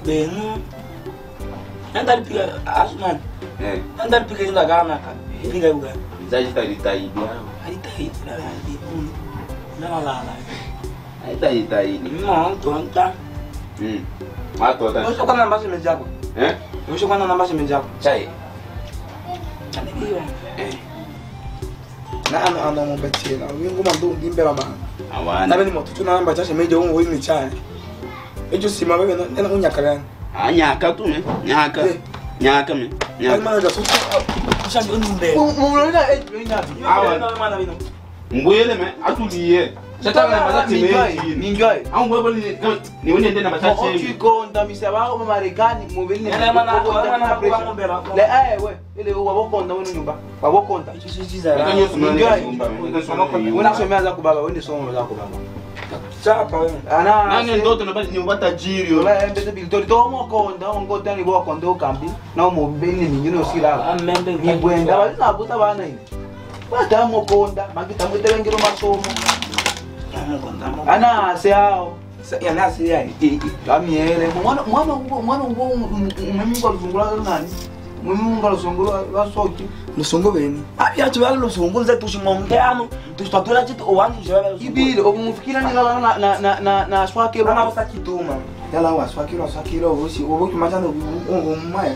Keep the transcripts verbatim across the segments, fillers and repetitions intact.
benu anda piga asman eh anda piga inda gana ka piga uga zaji ta ita idi ali ta ita la ali na la la ai ta ita idi no tonta mm ma tota no sokana namba se mejako eh no sokana namba se mejako chai ani biyo eh na ano ano mo betela wingu mando ngimbe mama awana na beni moto tuna namba chache meje wo ni chane ejo sima bebe na unyaka gani anyaka tu me nyaka nyaka me nyaka mana da sutu ushaji unimbe mumulona ejo nyaka awana mana bino mbuyele me atuliye Sasa na mazati meji ninjoi au mbwe ni ni wende ndena machache hivi chiko ndamisa wao Marekani mobile ni ele mana mana kwa ngombera le eh we ile wabokonda wenu nyumba wabokonda Una somea za kubaba wende somo za kubaba chapa wewe ana nani ndoto na bali ni wata jiri la mbete bil to mo konda ongo tani bo kondo kambi na mobile ni nyino sila amembe ni bwenda bali na buta bana ini bata mo konda magita mwitengero masomo ana se hao ya nasi ya amiele mwana mwana mwana mungu alifungula nani mungu alifungula wasoki musongo beni abi atu yalo musongo za tushimongano tushtatula chitu owangi jaba ibile okumufikira ni la na na na na swake bana wasakituma yala waswakiro wasakiro usi obuki machano umaya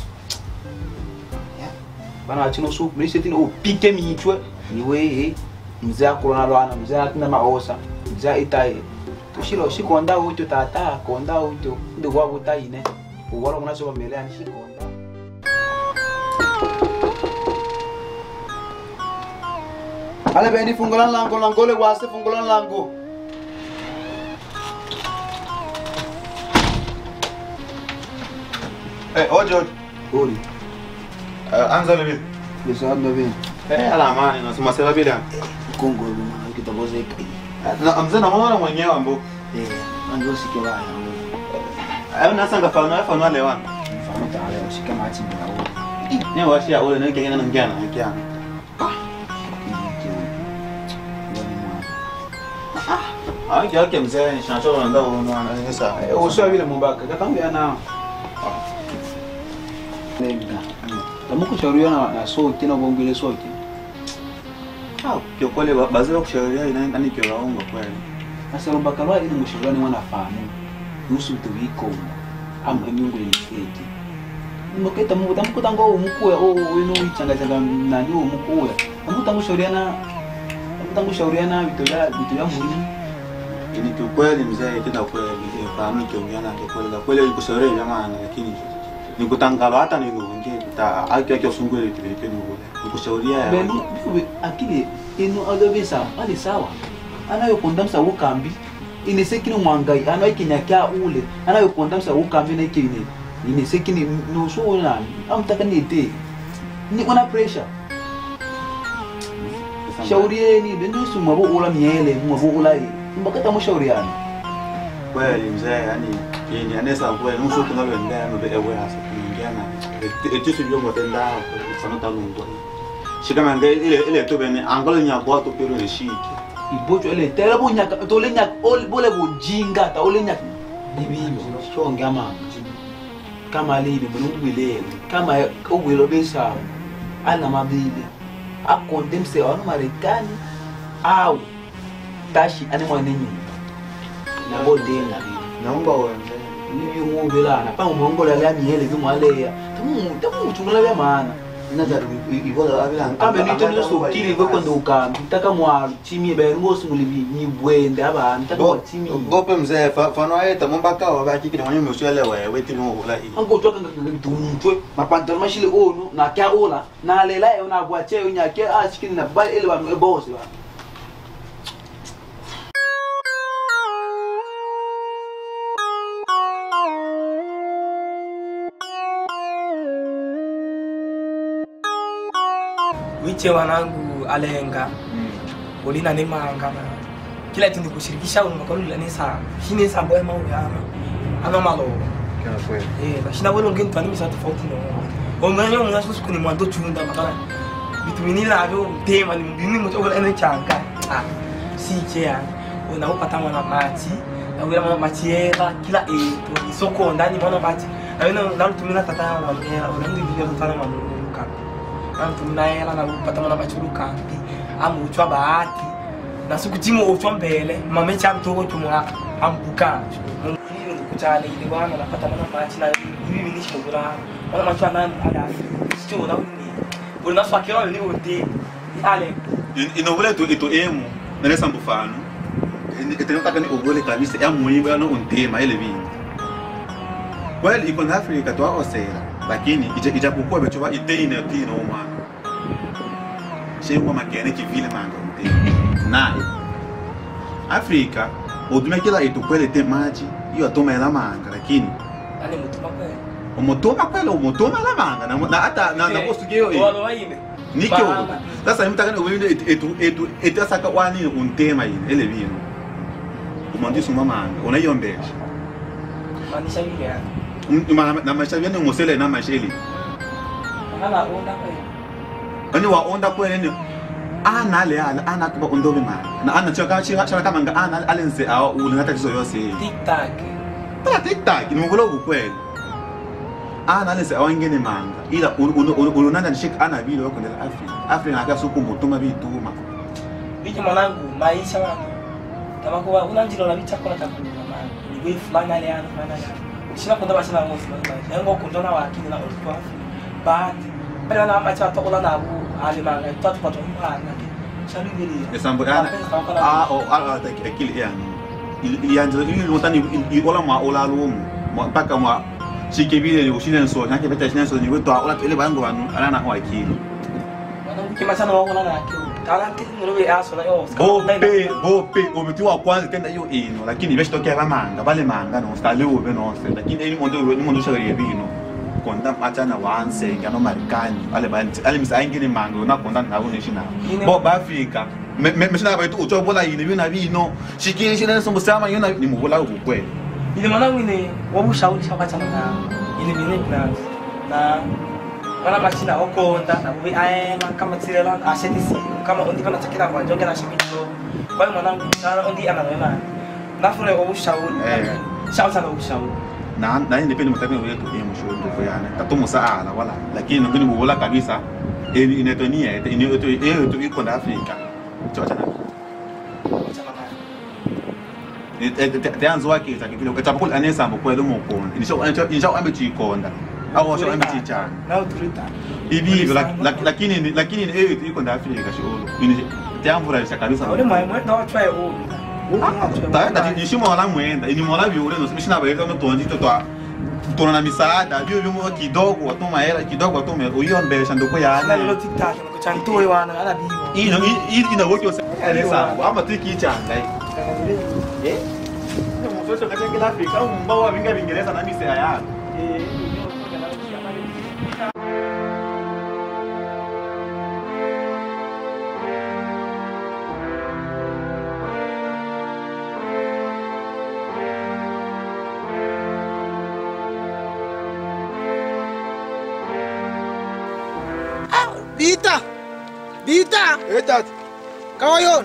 bana achino su mriseti o pike michwe ni we mzee akorona lwana mzee atina maosa mzee itaye tushiro shikonda uto tata konda uto ndo kwa butaine ubora mwana soba mbele ani shikonda ale bendi fungolan lango langole wase fungolan lango eh ojo ori anza bebe bisa ndo ben eh ala mani na sema sema bila kongo bwana kitaboze kai na mzee na mwana mwenyewe ambo eh ango sikela ayo nasanga fauna fauna lewa mfano tale ushike machi bila wewe ni washia ole na kengena ngana ngana ah ah yake mzee ni shanacho ndo ndo anaweza usho vile mbaka katambia na lenga tamukushauriana na sote na bongele sote ah kwa kweli baadhi ya kushauriana ina nani kwa waongo kweli sasa mbaka wale ni mshauriani wanafahamu nusu tuliko ama Mungu ni mfeti moketa Mungu tamukuta ngo umukuya oh wenu ichangachanga nani umukuya tamukuta ngushauriana tamukuta ngushauriana vitu ya vitu ya muhimu ni kweli mzee tena kweli fahamu kiongana kwa kweli kweli kushauriana jamani lakini nikutangala hata nilunge ta aki aki usungule tibeke nubule nikushauria ya benu akili ino adobesa ali sawa anayo kondamsa ukambi inesekini mwangai anayo kinyakya ule anayo kondamsa ukambi na ikine inesekini nusu nani amtaka nite ni una pressure shaurieni benu sumabo ula miele mwabo ula mbakata mushauriana kweli mzee yani yeye anaweza kweli nusu tunaloendea ndo ewe hasa kuingiana eti sio ngo tenda sana talungo shikama ngai ile ile to bene angalo nya kwa to pero shiki ibocho ile tele bonya to le nya ol bole bojinga ta ole nya bibibo shonga mama kama libi bunubile kama ugwilo besa ana mabili akondemse wa Marekani au tashi ani mwanenyi na bodena naomba wewe niyo ngobela na pa umongola la miele bimwaleya tamu tamu chungula bya maana nazari ibola abila ambe nitendo so kili go kondo ukambi taka mwa chimi be ngosi mulibi ni bwende aba ntaka chimi gope mzee fano aeta mombaka wa baki kile mwanyo mswele wewe tino hola hii ango toka ngumtwe mapantalo mashile onu na kya ola na lela e una bwa che unya ke a chikini na ba ele ba boss ba wiche wanangu alenga ulina ni manga na kila tindi kushirikisha unamakalo la nisa shine sambo ya mawe ama ama malo kana kweli eh bashina wolo ngeni twani misa tofauti no omanyo mnasusu kuni mwando chunda makala bitu minila ado tema ni mbini mto wala ene changa ah si che ya una upata mwana mati awira mama machiera kila eto isoko ndani mwana machi awina nalutumina tata ya wangera unandi video tata na manuka nalutumina hela na kupata mwana machuruka amu uchwa bahati na siku timu uchwa mbele mama cha mtoko tumwa ambuka hilo kuchale ile bwana napata mwana machi na hivi mimi nishi mugura mwana machi nani ada sio na uni una swa kero ni udi ale inovule tu itu emu nalesa mbufano etenotaka ni ogole kabisa ya muiba no untema ile vingi well iko na Afrika tu osera lakini ijapokuwa bechoba iteine tino mwana shengwa makene kivile manga untema nae Afrika odumia kila itu kwele te maji hiyo atoma ela manga lakini ale mutuma kwele umotoma kwele umotoma la manga na hata na na postu hiyo nikyo sasa nimtaka ni uwinde etu etu etasaka wani untema ile ile vino umandisi mamanga unayombesha manisha vile yani na maisha vyani ngosele na masheli ana onda kwele ani wa onda kwele ana le ala ana kuba undobe manga na ana chaka chaka kama nga ana alenze au ulinata kizo yose tiktak ta tiktak ni mvulo kwele ana alenze awangene manga ila ulunanda nishika ana vile wako ndela Afrika Afrika akasuku mutuma bituma biki mwanangu maisha wangu kama kwa unanjilo la bichakula chakula mama ni wewe fulani ale ana fulani ale shina kwenda basi na ngozi mama yango kundona wa akili na ulikuwa bahati pale na macha tokola na abu ale manga tatu kwa tumana shabi vile esambo ana ah o ala akili yani ilianza ili mutani ikola mwa ola lumu mpaka mwa chikebile le ushina nso nyake beta shina nso ni wetu ola ile bango wanu ana na kwa akili mwanangu kimasana wako na akili talante norobe aso na yo bope bope omiti wa kwanza kenda hiyo ino lakini beshtokea bamanga bale manga no stale ube no se lakini ili mondo ni mondo shari bino konda machana wanse ngano marikani ale banti ale misa ingine manga na konda na uno shina bo Afrika me shina ba tu ucho bola ine bina bino shikiri shina so musama yona ni mubola ukwe ile mwanangu ile wabushauri shakachana na ile bine plans na wana machina okonda na bubi aena kama tirela ashedisi kama undi kana chakira kwa jonge na shimito kwa hiyo mwanangu sana undi ana wema nafune wabushauri shauri sana wabushauri na na ni pende mtape wetu ni mshauri ndio yana tatumo saala wala lakini ngini bubola kabisa ili inetonia ini yote hiyo tu iko na Afrika chocha na teanzo wake takivile ukachapula anesa mkwelo mkonda inisho inisho ambechikonda au washo ambechicha nao tulita hivi lakini lakini hiyo iko na Afrika sholo ini teamvura kabisa ole mwe mwenda watwaye u taenda nishimo wala mwenda ini mola viure no simishina baita no tonjito twa tuna na misaada bio bio kidogo watuma hela kidogo watuma uyombesha ndoko ya na lilo tiktak no kuchantoe wana ana biwa ino ino woki ose anesa ama tiki changa eh ndio mtoto katika kila Afrika mbao wa vinga Kiingereza na misi haya eh Bita! Bita! Eh, tat. Kawa yun?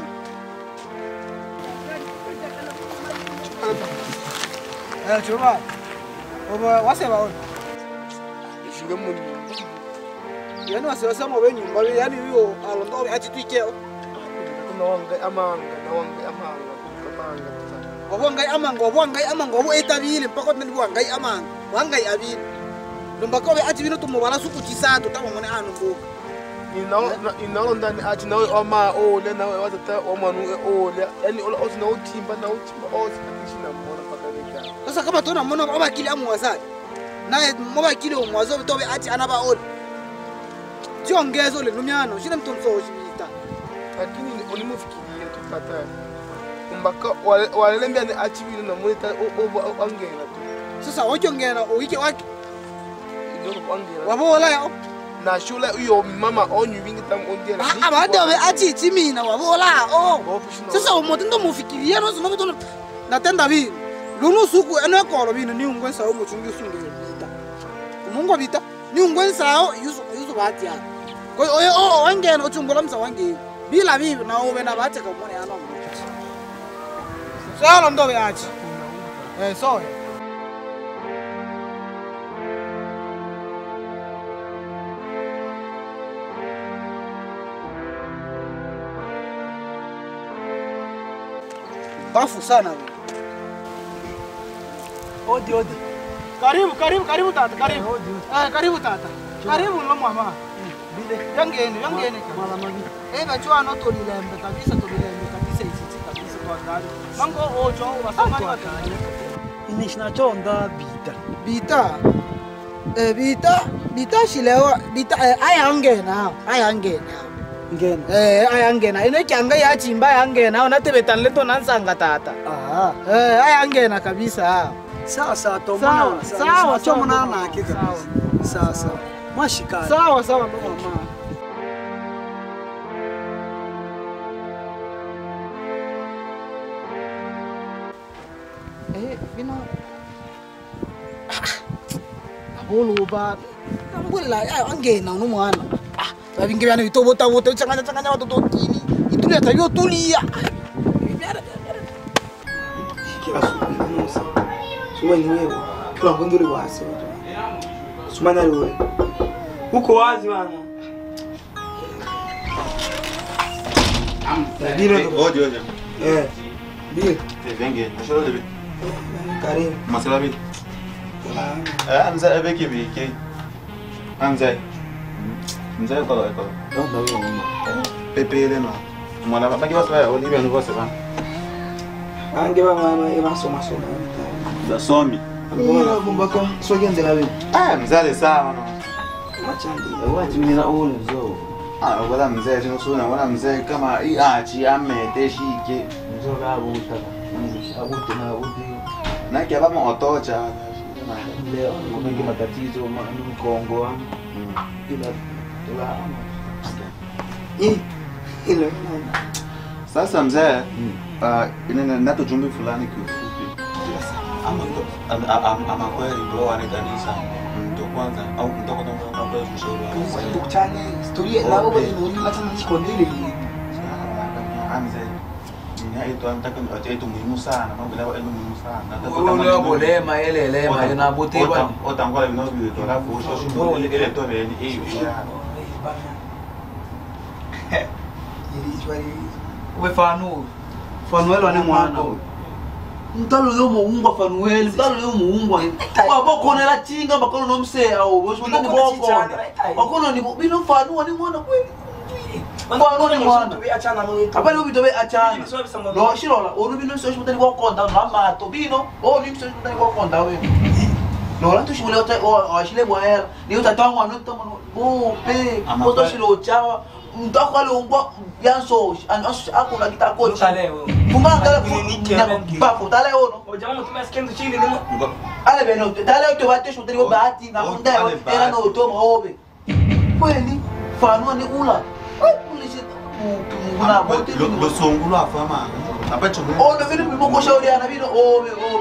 Eh, chuma. Oba, wase ba on? Ishinga mu. Yani wase wase mo benyumba, yani yo alondo ati twikeo. Nawanga amanga, nawanga amanga, amanga. Obo ngai amanga, obo ngai amanga, obo etabile mpaka ndi bo ngai amanga. Wangai abile. Lumbako be ati bino tumubala suku chisatu tamone anu mbuka. Inalo ndani ati nawe oma ole nawe watata omanu ole yani ola oti na utimba na utimba oti akishina mona paka leka sasa kama tuna mona abakili amwazali naye mobakili omwazo tobe ati anaba ole jongezo le lumiano shine mtonso oshita lakini olimufikiria tukata kumbaka walelembia ni ati bino na monita angena tu sasa ojongena oike wake ndio angena wabola ya na shula uyo mama onyu vingi tam ondia na ah abado be ati timina wabola oh sasa umuntu ndo mufikiria no zino bito natenda bi lunu suku ene koro bino ni ungwensa o muchungi sunge bita umungo bita ni ungwensa o yusu yusu bati ya ko oyo o wangena ochungola msa wange bila bibi na obe na bate ka mone ano sala ndo be ati Eh, so. Bafu sana wewe. Odi odi. Karibu, karibu, karibu tata, karibu. Eh, karibu tata. Karibu lo mama. Bile. Yangeni, yangeni. Mala magi. Eh, bachwa no to lilembe kabisa, to lilembe kabisa isiti kabisa to andali. Mango ojo wasamani wa kanya. Inishna chonda bita. Bita. Eh, bita, bita shilewa, bita eh, ayangena, ayangena. Ngene. Eh, ayangena. Ine kyanga ya chimba ayangena, unatebetan leto nansanga tata. Ah. Eh, ayangena kabisa. Sawa sawa to Sawa, mwana. sawa, To sawa, mwana sawa. na hakika. Sawa sawa. Mashikana. Sawa sawa ndo mama. Eh, bino. Abulu ba. Ngambula ya angena no mwana. Ah, babinge bana bitobota bota changanya changanya watoto tini. Itulia tabio tulia. Kila siku musa. Suma ni wewe. Kila ngondo ni wasi. Suma na wewe. Uko wazi bana. Bile. Odi odi. Eh. Bile. Venge. Shoro de. Karibu. Masala bi. Eh, mzee abeki biki. Mzee. Mzee kwa kwa. Ndio ndio mama. Pepe ile no. Mwana baba kiwa sawa Olivia no voce bana. Ange ba mama eba soma soma. Da somi. Mbona kumbaka sogenzela wewe. Ah, mzee sawa no. Machandi. Wachi mimi na ule zo. Ah, wala mzee sio sura wala mzee kama hii achi amete shike. Mzo ga buta. Abuti na abuti. Na kia baba otocha. Leo mengi matatizo mkongo wangu. Ila dola. Eh. Ile. Sasa mzee, ah ina nato jumbe fulani kiufupi. Ama ama kweli bro anakanisa. Ndo kwanza au mtoko ndo kwa ushauri. Tukutane historia lao bali ni hata nichikondele. Amze. Ni ito anataka ito muhimu sana, mambo yao elimu muhimu sana. Ule wabolema ele lema na bote bwana. Otangola bino bi to la fusho shuko ile ile to be ni hiyo. We fanu. Fanuel ane mwana. Mtalo leo muungwa Fanuel, mtalo leo muungwa. Kwa boko na la chinga bakolo no mse au bosho ni boko. Bakolo ni bino fanu ane mwana kweli. Fanu ni mwana. Abali ubito be achana. No shirola, onu bino so shimutani kwa konda no amato bino. Oh ni so shimutani kwa konda we. No la tu shimule ota o shile boera. Ni utatangwa no tamo bo pe. Oto shilo chawa. Mtako ale ungwa yanso anaso akuna kitakocha. Fumanga kala bafo tale ono. O jamaa mtu maskendo chini ni mo. Ale beno tale to bate shutari go bahati na munda era no to mobe. Kweli fanu ni ula. Polisi muna bote Lo songulo afama. Apacho. Oh no vile mko shauri ana vile obe obe.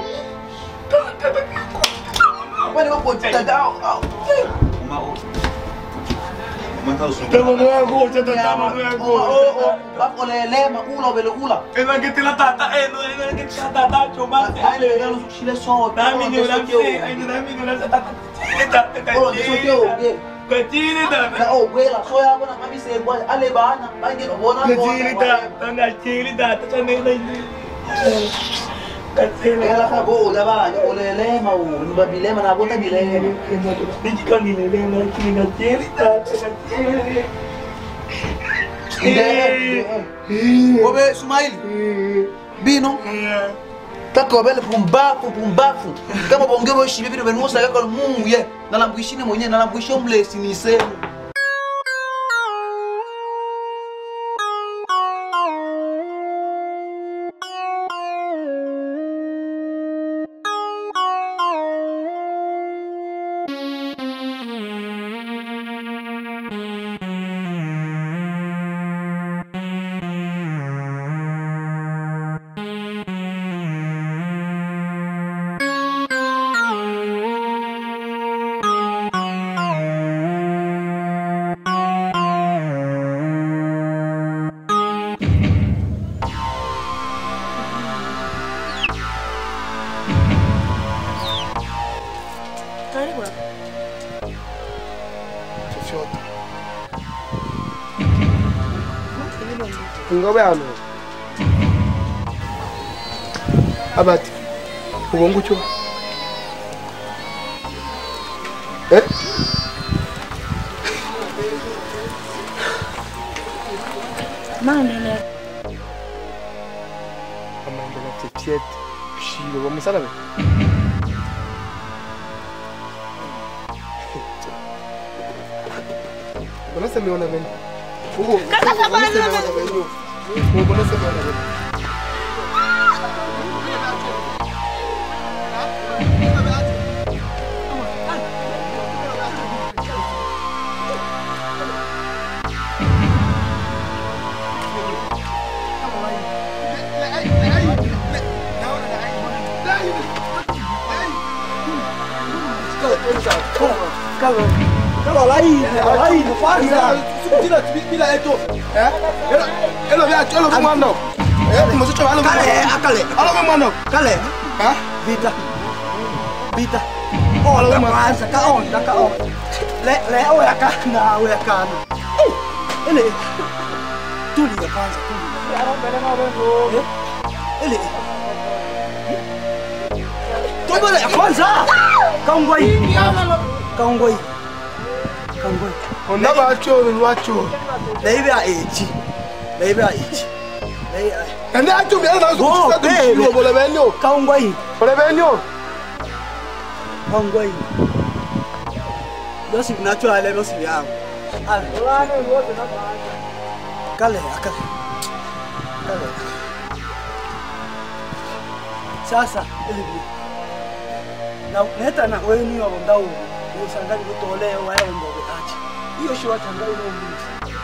Kwani wako tadao. Uma o. Uma uso. Tamo no yangu, tata tamo no yangu. Oh oh, bako lelema ula bele ula. Ena que tila tata, eno ena que tila tata choma. Ai le galo chile so. Na mini na mini, ai na mini na tata. Tata. Oh, eso que o que. Katini tata. Na oh, wela so ya bona kami se bwa ale bana, bange no bona bona. Katini tata, tanga chili tata chane na. Katini. Ela ka bo da ba, o lelema o, ni ba bilema na bota bilema. Niki kani lele na chini na chili tata, katini. Obe Sumaili. Bino. Taka obele pumbafu pumbafu. Kama bonge bo shibi bino benusa yako Mungu ye. Na nambuishini mwenyewe na nambuisho mlesi ni sema. kwa. Chochote. Ngobe ano. Abati. Ubongo cho. Eh? Maendeleo. Maendeleo tetiet. Shilo wa musala be. Bona se meona bene. Ugo. Kaka sa bona bene. Ugo bona se meona bene. Kalau kalau lain, kalau lain, faham. Bila bila itu, eh? Elo elo ya, elo mana? Eh, mesti coba elo. Kale, akale. Elo mana? Kale. Hah? Bita. Bita. Oh, elo mana? Saka on, saka on. Le le oh ya kana, oh ya kana. Ele. Tuli ya kwanza, tuli. Ele. Toba ya kwanza. Kaungoi. Kaungoi. Kaungoi. Onda bacho, bacho. Baby a echi. Baby a echi. Baby a. Anda acho bia na zo Oh, sa tu shilo bole benyo. Kaungoi. Bole benyo. Kaungoi. Dosi natural le dosi yangu. Ale. Kale, akale. Kale. Sasa elibi. Na neta na wewe ni wa ndau. Usangani kutolea wao ndio acha. Hiyo shwa tanga ile mbili.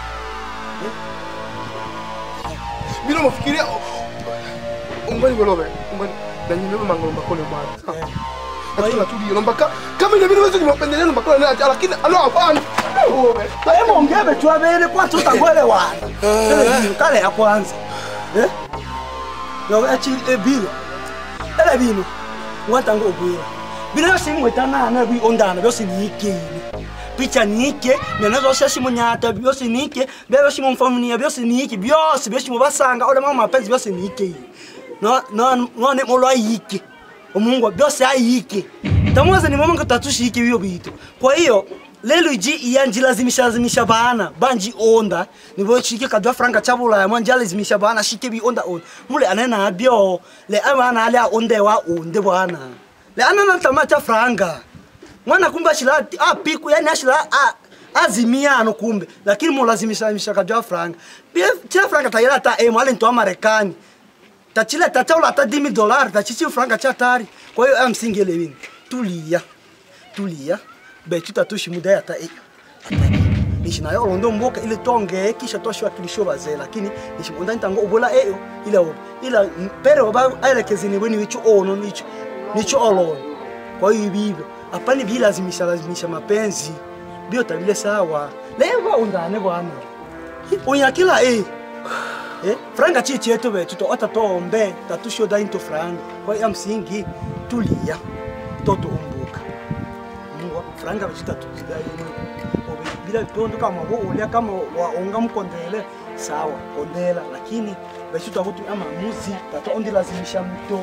Bila mafikiria ungoni bolobe. Ungoni na nyimbe mangolo mbakole bwana. Atula tu dio mbaka kama ile mimi wewe nimependelea mbakole na acha lakini alo hapana. Kale mongebe tu abele kwa tutangwele wana. Kale ya kwanza. Eh? Yo achi ebile. Ele bino. Watango ogwira. Bila simwetana na bi ondana byo sinikini. Picha nike, menazo shashi munyata byo sinike, byo shimo mfamuni byo sinike, byo byo shimo basanga ole mama mapenzi byo sinike. No no no ne molo ayike. Omungu byo se ayike. Tamuza ni mama ngatushike biyo bito. Kwa hiyo lelo ji iyanjilazimisha lazimisha bana banji onda nibo chike kadwa franga chabula ya manja lazimisha bana shike bi onda on mule anena abio le amana ale onde wa onde bwana le anana tamata franga mwana kumbe ashila ah piku yani ashila ah azimiano kumbe lakini mulazimisha lazimisha kadwa franga pia tira franga tayara ta e mwale nto Marekani tachila tataula ta dix mille dollars tachichi franga chatari kwa hiyo amsingele wini tulia tulia betu tatushi muda ya ta e nishi nayo londo mboka ile tonge kisha toshwa kilisho baze lakini nishi munda ntango ubola eyo ile o ila pere oba aelekezini weni wicho ono nicho nicho olo kwa hiyo bibyo apani bila lazimisha lazimisha mapenzi bio tabile sawa leo undane bwana unya kila e eh franga chichi yetu betu to atatombe tatusho da into franga kwa hiyo msingi tulia toto umbuka franga bachita tuziga bila tondo kama bo ulia kama waonga mkondele sawa kondela lakini bachita hutu ama muzi tato ondi lazimisha mto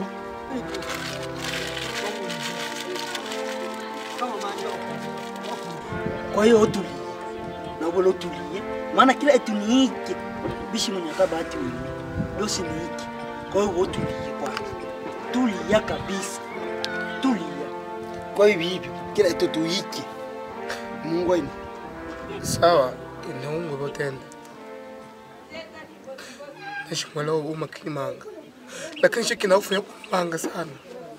kwa hiyo tulia na bolo tulia maana kila etuniike bishi mwenye kabati wewe dosi niiki kwa hiyo tulia kwanza tulia kabisa tulia kwa hiyo hivyo kila kitu hiki Mungu ini sawa inaungwe botenda nishimwela uma kimanga lakini shiki na ufu ya kumanga sana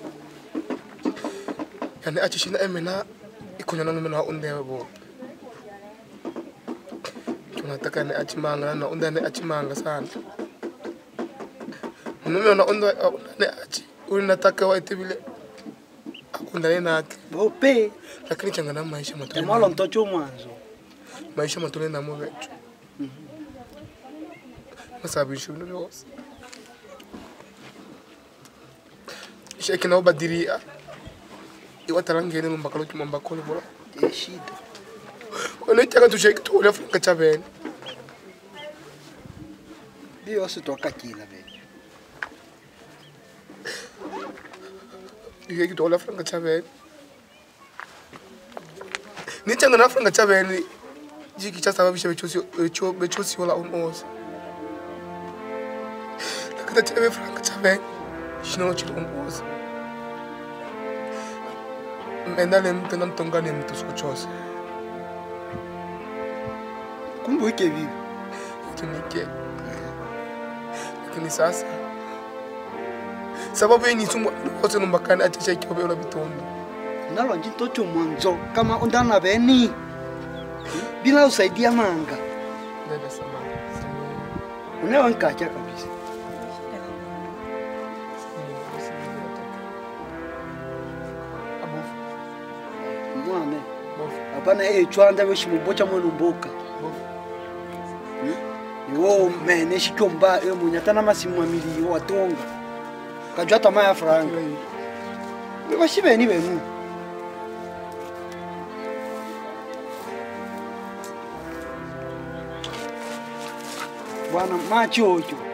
yani achishina emena ikunyana numena undewe bo tunataka ni achimanga na undane achimanga sana numena undane achi unataka waitibile akundane nake bope lakini changana maisha matole malo mtocho mwanzo maisha matole na mo vetu masabisho ndoose sheki na ubadiria iwatalangene lombakalo kimambakolo bola shida onetaka tushekitola franga chavene biyo sitwakakila be ikekitola franga chavene nichanga na franga chavene jiki chasababisha bechosi becho bechosi wala unoza lakata chave franga chavene shino chilo unoza mendale mtenda mtongani mtu sikuchose kumbe wike vipi tunike lakini sasa sababu yini sumu wote nombakana achacha ikiwa ola bitondo ndalo njitocho mwanzo kama undana beni bila usaidia manga dada sama unewa nkacha kabisa mwane hapana eh chwanda weshi mubocha mwana mboka yo mene shikomba e munyatana masimu amili watonga kajwa tama ya franga bashibe ni benu bwana macho ocho